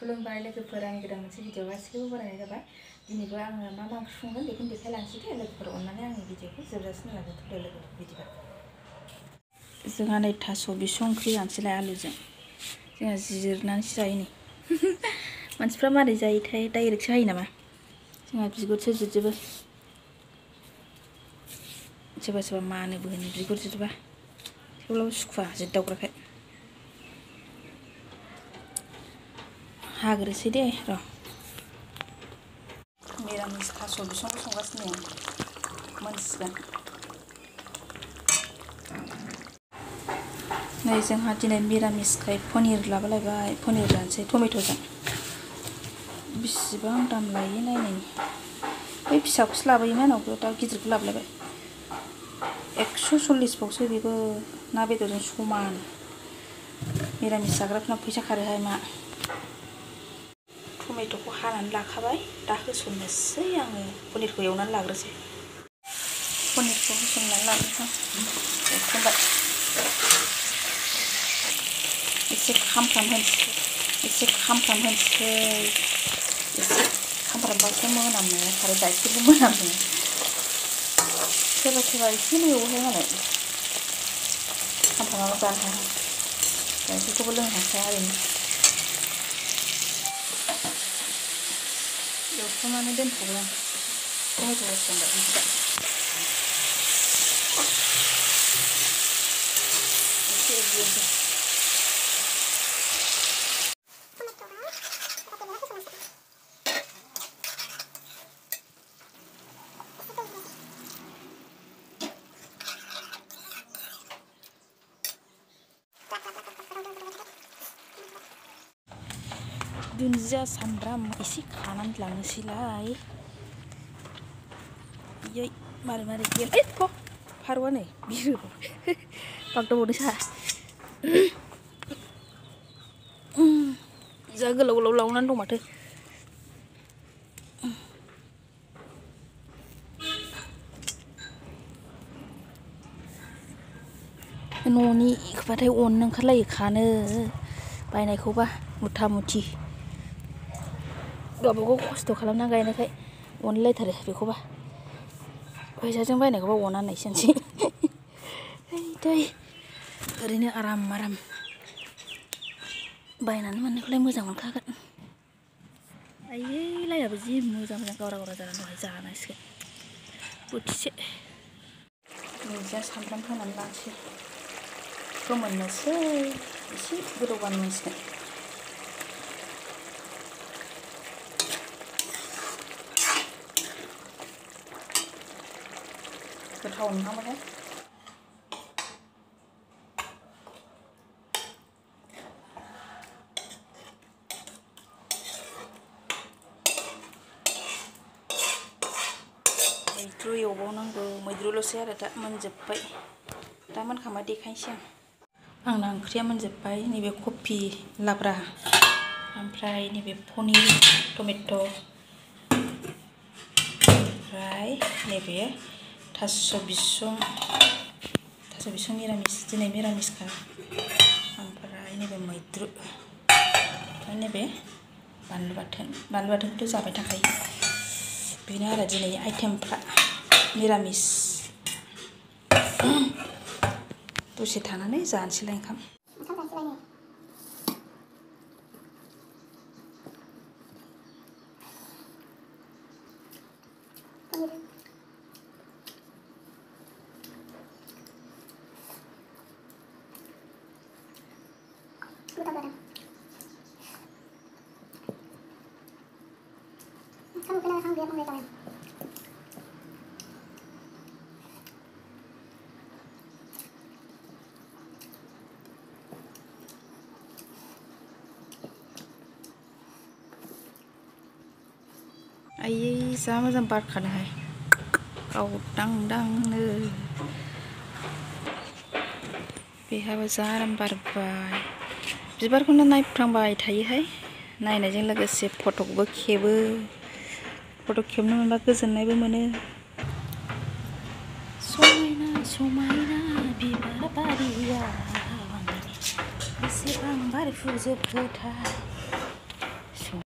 खुलुमबाय लोगोफोर आंनि गोदान मोनसे भिडिअ गासिबो बरायनाय जाबाय। दिनैबो आङो मा मा ओंख्रि संगोन बेखौनो देखायलांसै दे लोगोफोर, अननानै आंनि भिडिअखौ जोबजासिम नायलांदो दे लोगोफोर। बिदिबा जोंहा नै थास' बिसं ओंख्रि जानोसैलाय आलुजों। जोंहा जिरनानैसो जायो नै। मानसिफ्रा मारै जायोथाय, डाइरेक्टसो हायो नामा? जोंहा बिगुरसो जिरजोबो। सोरबा सोरबा मानोबो होनो बिगुर जिरबा, थेवब्लाबो सुखुवा जिरदावग्राखाय। हाग्रोसै दे र'। मिरामिस थास' बिसंखौ संगासिनो आं, मोनसिगोन। नै जोंहा दिनै मिरामिसखाय पनिर लाबोलायबाय, पनिर जानोसै टमेट'जों। बेसेबां दाम लायो नायनायनि। बै फिसाखौसो लाबोयोमोन आवगोल, दा गिदिरखौ लाबोलायबाय। 140 बावसो बेबो, ना बेदरजों समान। मिरामिस जाग्राफोरना फैसा खारोहाय मा। टमेट'खौ हानानै लाखाबाय, दा होसननोसै आङो। पनिरखौ एवनानै लाग्रोसै। पनिरखौ होसननानै लाग्रोसां, एवखांबाय। एसे खामफ्राम होनोसै, एसे खामफ्रामबासो मोनामो आरो गाइखेरबो मोनामो। सोरबा सोरबा एसेल' एवोहाय मालाय, खामफ्रामाबा जानो हाया, गाइखेरखौबो लोंनो हाखाया ओरैनो। एवखांनानै दोनथ'बाय आं, टमेट' होसनबाय ओमफ्राय एसे एवग्रोनोसै। दुन्दिया सामब्राम एसे खानानै लांनोसैलाय। इयै मारै मारै गेल, फारौआ नै बिरो बागदावबावदोंसो आंहा। जा गोलाव गोलाव लावनानै दं माथो। न'निबाथाय अननो ओंखारलायो खानो, बायनायखौबा मुथा मुथि। गावबागाव खस्थ' खालामना गायनायखाय अनलायथारो बेखौबा। फैसाजों बायनायखौबा अना होननायसो जानोसै। ओरैनो आराम आराम बायनानै मोननायखौलाय मोजां मोनखागोन। आयै लाइयाबो जि मोजां मोजां गावरा गावरा जानानै दहाय जानांसिगोन बोथिसे। दुन्दिया सामब्राम होनानै लानोसै, फोमोननोसै, एसे गोदौबानो मोनसिगोन। गोथाव मोनहांबायहाय। मैद्रु एवबावनांगौ, मैद्रुल'सै आरो दा मोनजोब्बाय। दा मोनखांबा देखायनोसै आं। आंना ओंख्रिया मोनजोब्बाय। नैबे कफि लाब्रा, ओमफ्राय नैबे पनिर टमेट', ओमफ्राय नैबे थास' बिसं मिरामिस, दिनै मिरामिसखा। ओमफ्राय नैबे मैद्रु, ओमफ्राय नैबे बानलु बाथोन। बानलु बाथोनखौथ' जाबाय थाखायो। बेनो आरो दिनै आइटेमफ्रा मिरामिस। दसे थानानै जानोसैलाय ओंखाम। आयै जा मोजां बारखादोंहाय, गावदांदांनो। बेहाबो जा आराम बारबाय। बिबारखौनो नायफ्लांबाय थायोहाय, नायनायजों लोगोसे फट'बो खेबो। फट' खेबनो मोनबा गोजोननायबो मोनो। समायना समायना बिबार बारिया बेसेबां बारफुजोबखोथाय।